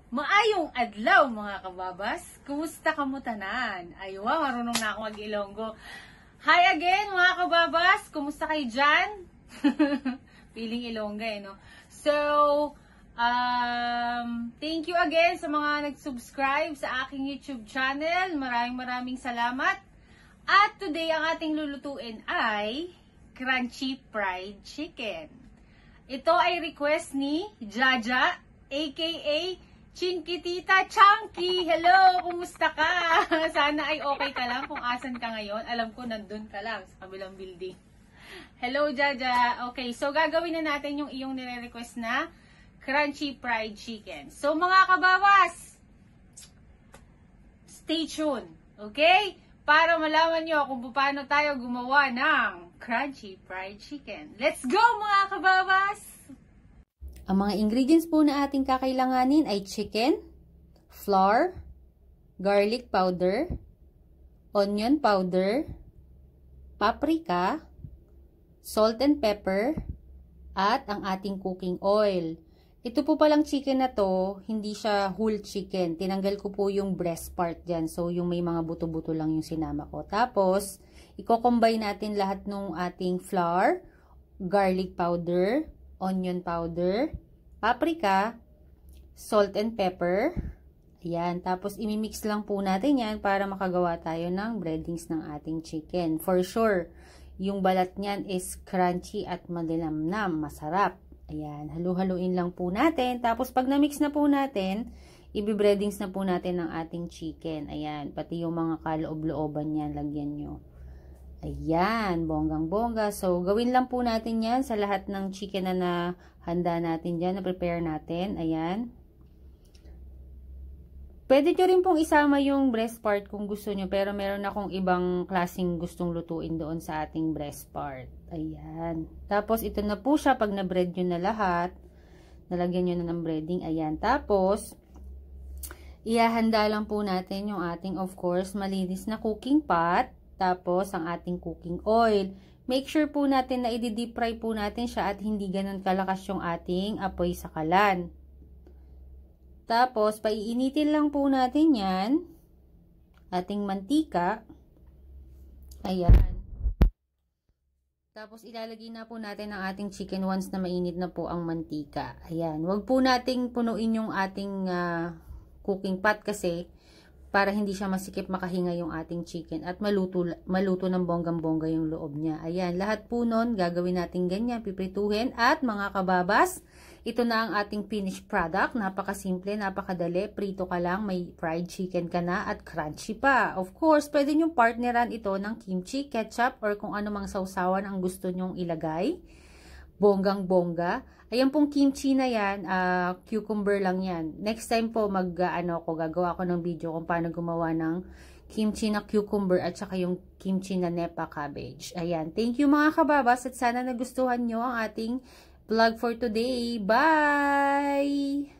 Maayong adlaw mga kababas. Kumusta ka mo tanan? Ay wow, marunong na ako mag-Ilonggo. Hi again mga kababas. Kumusta kayo dyan? Feeling Ilongga no? So, thank you again sa mga nag-subscribe sa aking YouTube channel. Maraming salamat. At today ang ating lulutuin ay crunchy fried chicken. Ito ay request ni Jaja, aka Chinkitita Chunky. Hello, kumusta ka? Sana ay okay ka lang kung asan ka ngayon. Alam ko nandun ka lang sa kabilang building. Hello, Jaja. Okay, so gagawin na natin yung iyong nire-request na crunchy fried chicken. So mga kabawas, stay tuned. Okay? Para malaman nyo kung paano tayo gumawa ng crunchy fried chicken. Let's go mga kababas! Ang mga ingredients po na ating kakailanganin ay chicken, flour, garlic powder, onion powder, paprika, salt and pepper, at ang ating cooking oil. Ito po palang chicken na to, hindi siya whole chicken. Tinanggal ko po yung breast part dyan. So, yung may mga buto-buto lang yung sinama ko. Tapos, i-combine natin lahat ng ating flour, garlic powder, onion powder, paprika, salt and pepper. Ayan. Tapos, imimix lang po natin yan para makagawa tayo ng breadings ng ating chicken. For sure, yung balat niyan is crunchy at malinamnam. Masarap. Ayan, halu-haluin lang po natin. Tapos, pag na-mix na po natin, i-breadings na po natin ng ating chicken. Ayan, pati yung mga kaloob-looban niyan, lagyan nyo. Ayan, bonggang-bongga. So, gawin lang po natin yan sa lahat ng chicken na handa natin dyan, na-prepare natin. Ayan. Pwede nyo rin pong isama yung breast part kung gusto nyo, pero meron akong ibang klaseng gustong lutuin doon sa ating breast part. Ayan. Tapos, ito na po siya pag na-bread nyo na lahat. Nalagyan nyo na ng breading. Ayan. Tapos, ihahanda lang po natin yung ating, of course, malinis na cooking pot. Tapos, ang ating cooking oil. Make sure po natin na i-deep fry po natin siya at hindi ganun kalakas yung ating apoy sa kalan. Tapos, paiinitin lang po natin yan. Ating mantika. Ayan. Tapos, ilalagay na po natin ang ating chicken once na mainit na po ang mantika. Ayan. Huwag po nating punuin yung ating cooking pot kasi para hindi siya masikip makahinga yung ating chicken at maluto ng bonggang-bongga yung loob niya. Ayan. Lahat po nun, gagawin natin ganyan, piprituhin at mga kababas, ito na ang ating finished product. Napakasimple, napakadali. Prito ka lang, may fried chicken ka na at crunchy pa. Of course, pwede nyong partneran ito ng kimchi, ketchup, or kung ano mang sausawan ang gusto nyong ilagay. Bonggang-bongga. Ayan pong kimchi na yan, cucumber lang yan. Next time po, gagawa ko ng video kung paano gumawa ng kimchi na cucumber at saka yung kimchi na nepa cabbage. Ayan. Thank you mga kababas at sana nagustuhan nyo ang ating vlog for today. Bye!